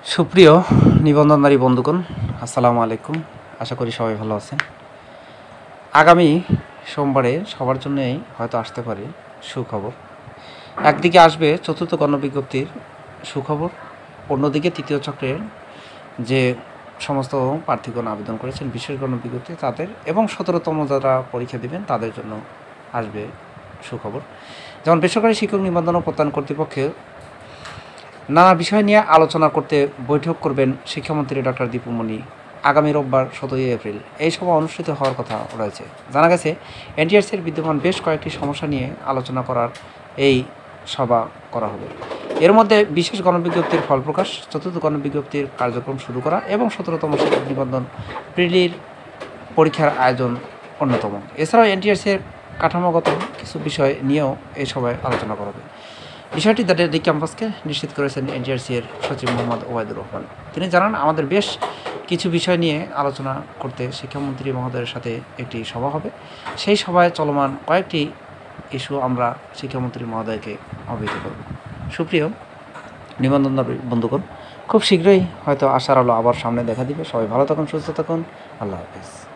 সুপ্রিয় নিবন্ধনকারী বন্ধুগণ, আসসালামু আলাইকুম। আশা করি সবাই ভালো আছেন। আগামী সোমবারে সবার জন্যই হয়তো আসতে পারে সুখবর। একদিকে আসবে চতুর্থ গণবিজ্ঞপ্তির সুখবর, অন্যদিকে তৃতীয় চক্রের যে সমস্ত প্রার্থীগণ আবেদন করেছেন বিশেষ গণবিজ্ঞপ্তি তাদের এবং 17তম যারা পরীক্ষা দেবেন তাদের জন্য আসবে সুখবর। যেমন বেসরকারি শিক্ষক নিবন্ধন ও প্রত্যয়ন কর্তৃপক্ষে নানা বিষয় নিয়ে আলোচনা করতে বৈঠক করবেন শিক্ষামন্ত্রী ডক্টর দীপু মনি আগামী রোববার 17 এপ্রিল। এই সভা অনুষ্ঠিত হওয়ার কথা রয়েছে। জানা গেছে এনটিআরসির বিদ্যমান বেশ কয়েকটি সমস্যা নিয়ে আলোচনা করার এই সভা করা হবে। এর মধ্যে বিশেষ গণবিজ্ঞপ্তির ফল প্রকাশ, চতুর্থ গণবিজ্ঞপ্তির কার্যক্রম শুরু করা এবং 17তম শিক্ষক নিবন্ধন প্রিলির পরীক্ষার আয়োজন অন্যতম। এছাড়াও এনটিআরসির কাঠামোগত কিছু বিষয় নিয়েও এই সভায় আলোচনা করা হবে। বিষয়টি দ্য ডেইলি ক্যাম্পাসকে নিশ্চিত করেছেন এনটিআরসি এর সচিব মোহাম্মদ ওবায়দুর রহমান। তিনি জানান, আমাদের বেশ কিছু বিষয় নিয়ে আলোচনা করতে শিক্ষামন্ত্রী মহোদয়ের সাথে একটি সভা হবে। সেই সভায় চলমান কয়েকটি ইস্যু আমরা শিক্ষামন্ত্রী মহোদয়কে অবহিত করব। সুপ্রিয় নিবন্ধন বন্ধুগণ, খুব শীঘ্রই হয়তো আশার আলো আবার সামনে দেখা দিবে। সবাই ভালো থাকুন, সুস্থ থাকুন। আল্লাহ হাফিজ।